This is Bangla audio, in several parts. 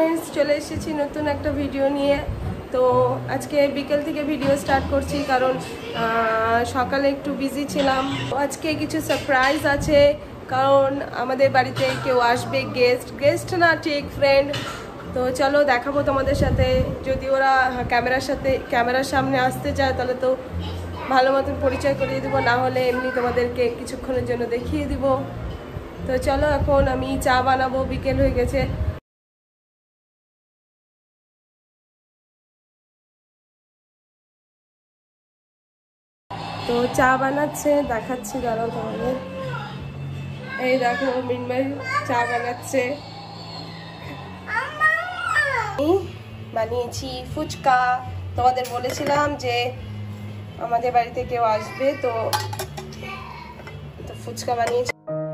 फ्रेंड्स चले एसेছি নতুন একটা ভিডিও নিয়ে। তো আজকে বিকেল থেকে ভিডিও স্টার্ট করছি কারণ সকালে একটু বিজি ছিলাম। আজকে কিছু সারপ্রাইজ আছে কারণ আমাদের বাড়িতে কেউ আসবে, গেস্ট না ঠিক ফ্রেন্ড। তো চলো দেখাবো তোমাদের সাথে। যদি ওরা ক্যামেরার সামনে আসতে চায় তাহলে তো ভালো মতন পরিচয় করিয়ে দেবো, না হলে এমনি তোমাদেরকে কিছুক্ষণের জন্য দেখিয়ে দিব। তো চলো এখন আমি চা বানাবো, বিকেল হয়ে গেছে। তো চা বানাচ্ছে, দেখাচ্ছি দাঁড়াও তোমাদের। এই দেখো মিনমাই চা বানাচ্ছে। বানিয়েছি ফুচকা। তোমাদের বলেছিলাম যে আমাদের বাড়িতে কেউ আসবে, তো ফুচকা বানিয়েছি।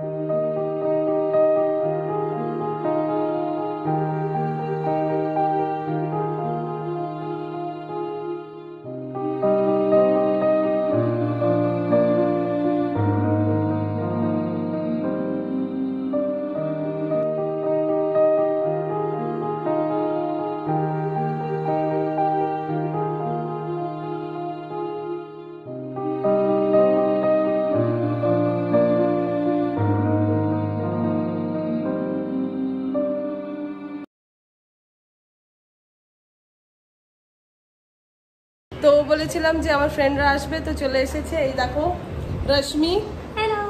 তো বলেছিলাম যে আমার ফ্রেন্ডরা আসবে, তো চলে এসেছে। এই দেখো রশ্মি, হ্যালো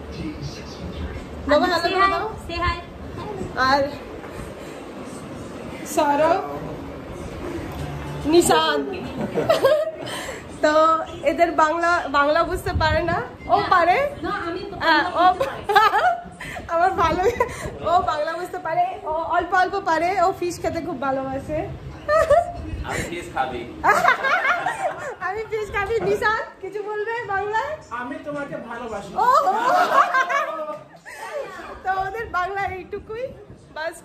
বাবা হ্যালো করে দাও, সে হাই। আর সৌরভ, নিশান। তো এদের বাংলা বুঝতে পারে না, ও পারে, ও আমার ভালো, ও বাংলা বুঝতে পারে, ও অল্প অল্প পারে, ও ফিশ খেতে খুব ভালোবাসে। আমি ফিশ খাবি। নিশান কিছু বলবে বাংলায়? আমি তোমাকে ভালোবাসি। তো ওদের বাংলা এইটুকুই বাস।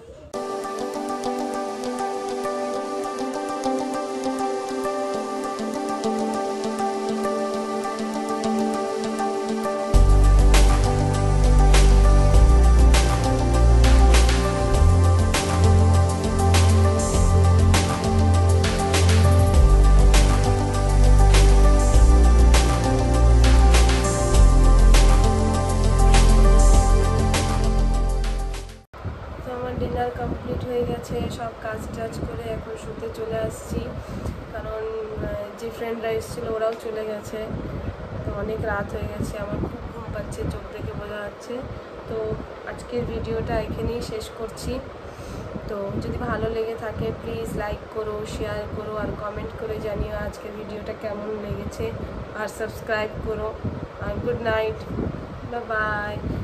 ডিনার কমপ্লিট হয়ে গেছে, সব কাজ টাজ করে এখন শুতে চলে আসছি কারণ যে ফ্রেন্ডরা এসেছিলো ওরাও চলে গেছে। তো অনেক রাত হয়ে গেছে, আমার খুব ঘুম পাচ্ছে, চোখ দেখে বোঝা যাচ্ছে। তো আজকের ভিডিওটা এখানেই শেষ করছি। তো যদি ভালো লেগে থাকে প্লিজ লাইক করো, শেয়ার করো আর কমেন্ট করে জানিও আজকের ভিডিওটা কেমন লেগেছে, আর সাবস্ক্রাইব করো। আর গুড নাইট, বাই বাই।